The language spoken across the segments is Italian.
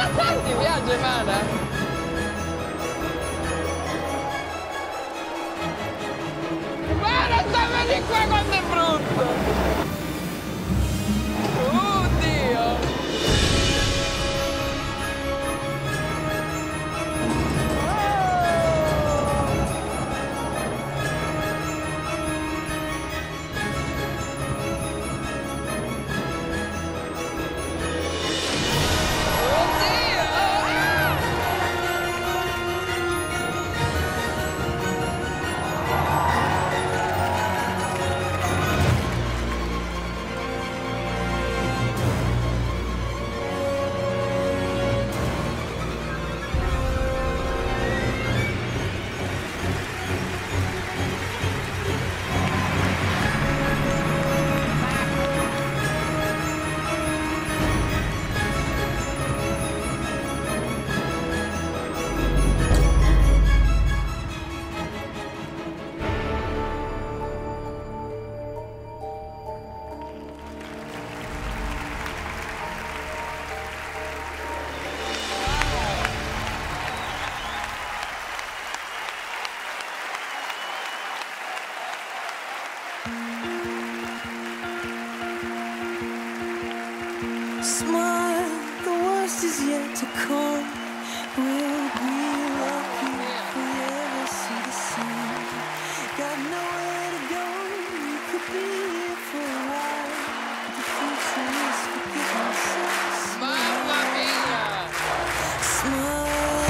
Ti piace, Mara? Mara, stammeli qua quanto è brutto! Oddio! Smile, the worst is yet to come. We'll be lucky if we ever see the sun. Got nowhere to go, we could be here for a while. The future is forgiveness. Mamma mia! Smile.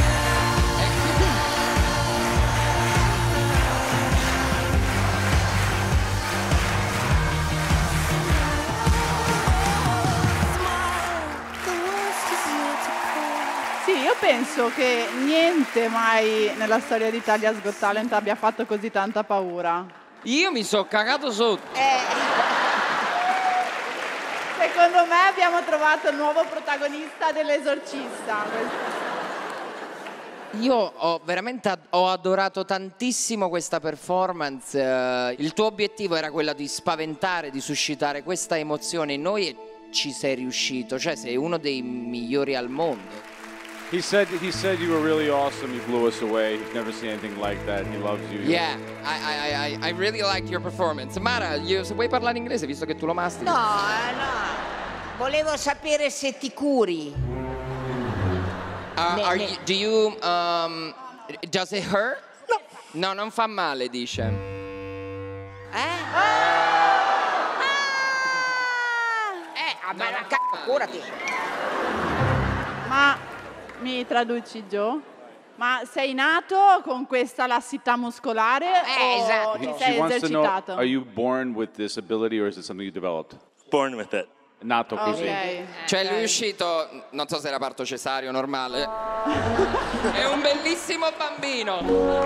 Sì, io penso che niente mai nella storia di Italia's Got Talent abbia fatto così tanta paura. Io mi sono cagato sotto. Secondo me abbiamo trovato il nuovo protagonista dell'Esorcista. Io ho veramente adorato tantissimo questa performance. Il tuo obiettivo era quello di spaventare, di suscitare questa emozione in noi e ci sei riuscito. Cioè sei uno dei migliori al mondo. He said you were really awesome. He blew us away. He's never seen anything like that. He loves you. Yeah, I really liked your performance. Mara, se vuoi parlare inglese, visto che tu lo mastichi. No. Volevo sapere se ti curi. Does it hurt? No. No, non fa male, dice. Curati. Ma mi traduci, Joe? Ma sei nato con questa lassità muscolare o esatto. ti She sei wants to know, esercitato? are you born with this ability or is it something you developed? Born with it. Nato così. Ok. Cioè lui è uscito, non so se era parto cesareo normale. È un bellissimo bambino.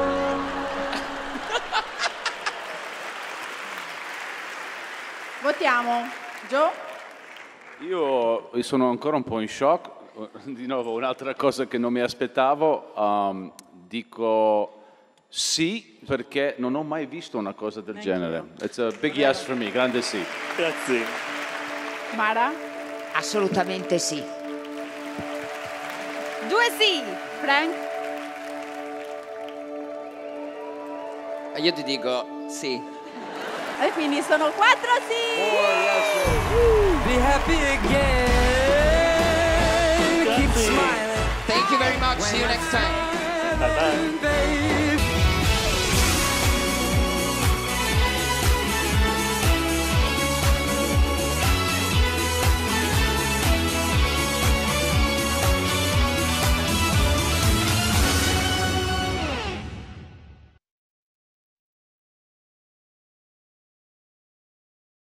Votiamo. Joe? Io sono ancora un po' in shock. Di nuovo, un'altra cosa che non mi aspettavo. Dico sì, perché non ho mai visto una cosa del genere. It's a big yes for me, grande sì. Grazie. Mara? Assolutamente sì. 2 sì. Frank? Io ti dico sì. E quindi sono 4 sì. Be happy again. Keep smiling. Thank you very much. See you next time. Bye bye.